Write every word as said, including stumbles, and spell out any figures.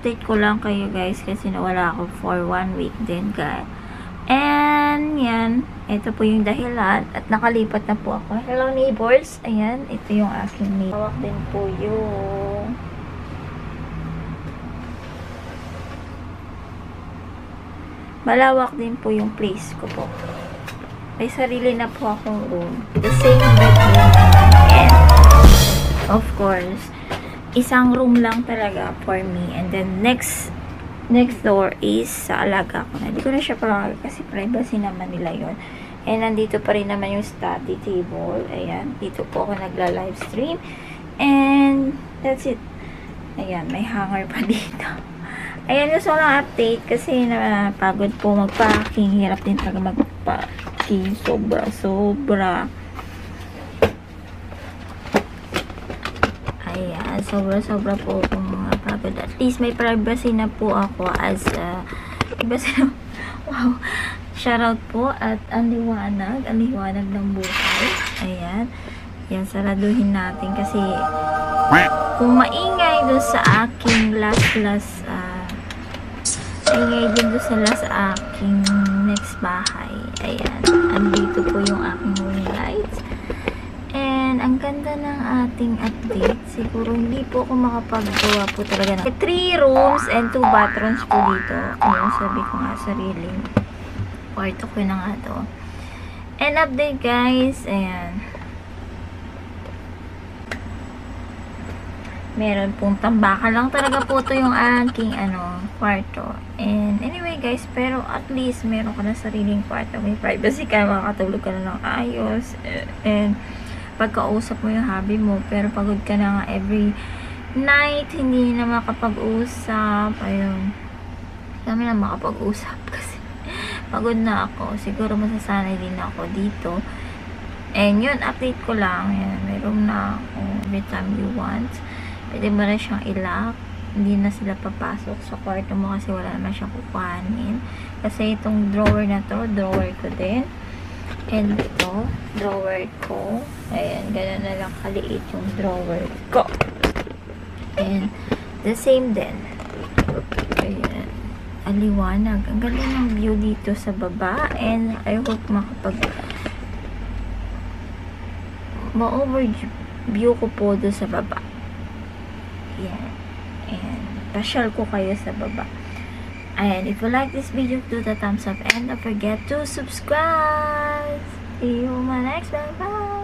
ina-update ko lang kayo guys kasi nawala ako for one week din guys. And yan, ito po yung dahilan at nakalipat na po ako. Hello neighbors, ayan, ito yung aking neighbor. Hawak din po yung malawak din po yung place ko po. May sarili na po akong room. The same bedroom naman. And of course, isang room lang talaga for me. And then next next door is sa alaga ko na. Hindi ko na siya parang kasi privacy naman nila yon. And nandito pa rin naman yung study table. Ayan. Dito po ako nagla-live stream. And that's it. Ayan. May hanger pa dito. Ayan yung solang update kasi napagod po mag-packing. Hirap din talaga mag-packing. Sobra, sobra. Ayan, sobra-sobra po kung mga pagod. At least may privacy na po ako as uh, privacy na, wow, shoutout po at ang liwanag, ang liwanag ng buhay. Ayan, yan, saraduhin natin kasi kung maingay doon sa aking last last uh, maingay din doon sa last aking next bahay. Ayan, andito po yung aking ring lights. And ang ganda ng ating update. Siguro hindi po ako makapagawa po talaga ng three rooms and two bathrooms po dito. Ayan, sabi ko nga sariling kwarto ko na nga to. And update guys, ayan. Meron pong tambakan lang talaga po to yung aking ano, kwarto. And anyway guys, pero at least meron ka na sariling kwarto. May privacy ka, makakatulog ka na ng ayos. And pagkausap mo yung hobby mo, pero pagod ka na nga every night, hindi na makapag-usap. Ayun, kami na makapag-usap kasi pagod na ako. Siguro masasanay din ako dito. And yun, update ko lang. Yan, mayroon na ako every time you want. Pwede mo na siyang i-lock. Hindi na sila papasok sa kwarto mo kasi wala naman siyang kukuhanin. Kasi itong drawer na to, drawer ko din. And ito, drawer ko. Ayan, gano'n na lang kaliit yung drawer ko. And the same din. Ayan, aliwanag. Ang ganda ng view dito sa baba. And I hope makapag ma-overview ko po doon sa baba. Ayan. And pasyal ko kayo sa baba. And if you like this video, do the thumbs up and don't forget to subscribe. See you in my next one. Bye!